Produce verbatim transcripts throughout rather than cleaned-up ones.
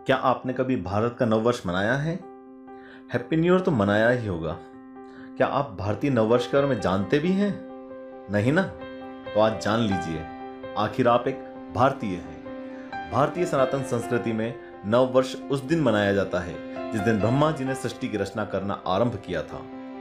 क्या आपने कभी भारत का नववर्ष मनाया है? हैप्पी न्यू ईयर तो मनाया ही होगा। क्या आप भारतीय नववर्ष के बारे में जानते भी हैं? नहीं ना? तो आज जान लीजिए, आखिर आप एक भारतीय हैं। भारतीय सनातन संस्कृति में नववर्ष उस दिन मनाया जाता है जिस दिन ब्रह्मा जी ने सृष्टि की रचना करना आरंभ किया था।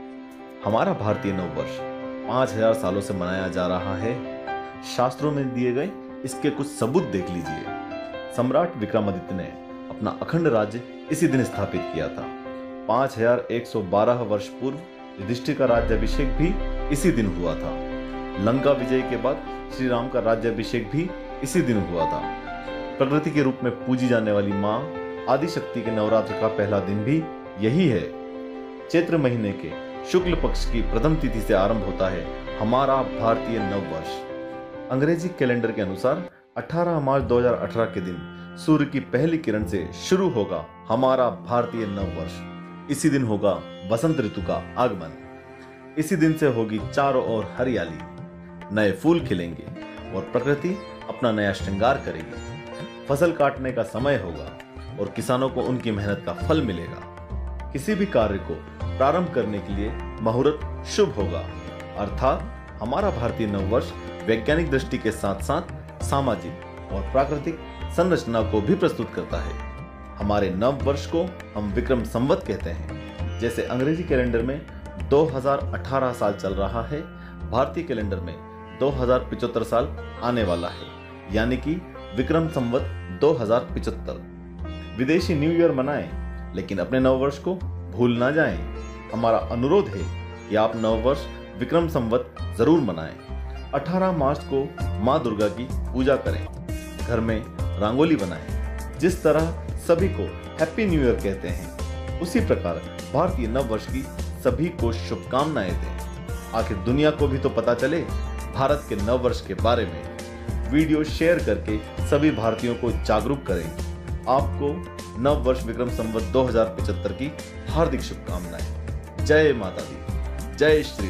हमारा भारतीय नववर्ष पांच हजार सालों से मनाया जा रहा है। शास्त्रों में दिए गए इसके कुछ सबूत देख लीजिए। सम्राट विक्रमादित्य ने अपना अखंड राज्य इसी दिन स्थापित किया था। पांच हजार एक सौ बारह वर्ष पूर्व युधिष्ठिर का राज्याभिषेक भी इसी दिन हुआ था। लंका विजय के बाद श्री राम का राज्याभिषेक भी इसी दिन हुआ था। प्रकृति के रूप में पूजी जाने वाली मां आदिशक्ति के नवरात्र का पहला दिन भी यही है। चैत्र महीने के शुक्ल पक्ष की प्रथम तिथि से आरंभ होता है हमारा भारतीय नववर्ष। अंग्रेजी कैलेंडर के अनुसार अठारह मार्च दो हज़ार अठारह के दिन सूर्य की पहली किरण से शुरू होगा हमारा भारतीय नववर्ष। इसी दिन होगा वसंत ऋतु का आगमन। इसी दिन से होगी चारों ओर हरियाली, नए फूल खिलेंगे और प्रकृति अपना नया श्रृंगार करेगी। फसल काटने का समय होगा और किसानों को उनकी मेहनत का फल मिलेगा। किसी भी कार्य को प्रारंभ करने के लिए मुहूर्त शुभ होगा। अर्थात हमारा भारतीय नववर्ष वैज्ञानिक दृष्टि के साथ साथ सामाजिक और प्राकृतिक संरचना को भी प्रस्तुत करता है। हमारे नव वर्ष को हम विक्रम संवत कहते हैं। जैसे अंग्रेजी कैलेंडर में दो हज़ार अठारह साल चल रहा है, भारतीय कैलेंडर में दो हज़ार पचहत्तर साल आने वाला है, यानी कि विक्रम संवत दो हज़ार पचहत्तर। विदेशी न्यू ईयर मनाएं, लेकिन अपने नव वर्ष को भूल ना जाएं। हमारा अनुरोध है कि आप नव वर्ष विक्रम संवत जरूर मनाएं। अठारह मार्च को माँ दुर्गा की पूजा करें, घर में रंगोली बनाएं। जिस तरह सभी को हैप्पी न्यू ईयर कहते हैं, उसी प्रकार भारतीय नव वर्ष की सभी को शुभकामनाएं दें। आखिर दुनिया को भी तो पता चले भारत के नव वर्ष के बारे में। वीडियो शेयर करके सभी भारतीयों को जागरूक करें। आपको नव वर्ष विक्रम संवत दो हज़ार पचहत्तर की हार्दिक शुभकामनाएं। जय माता दी, जय श्री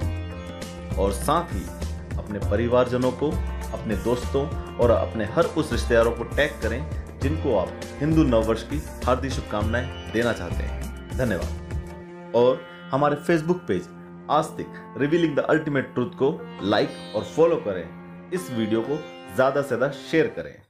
राम। और साथ ही अपने परिवारजनों को, अपने दोस्तों और अपने हर उस रिश्तेदारों को टैग करें जिनको आप हिंदू नववर्ष की हार्दिक शुभकामनाएं देना चाहते हैं। धन्यवाद। और हमारे Facebook page Aastik revealing the ultimate truth को लाइक और फॉलो करें। इस वीडियो को ज्यादा से ज्यादा शेयर करें।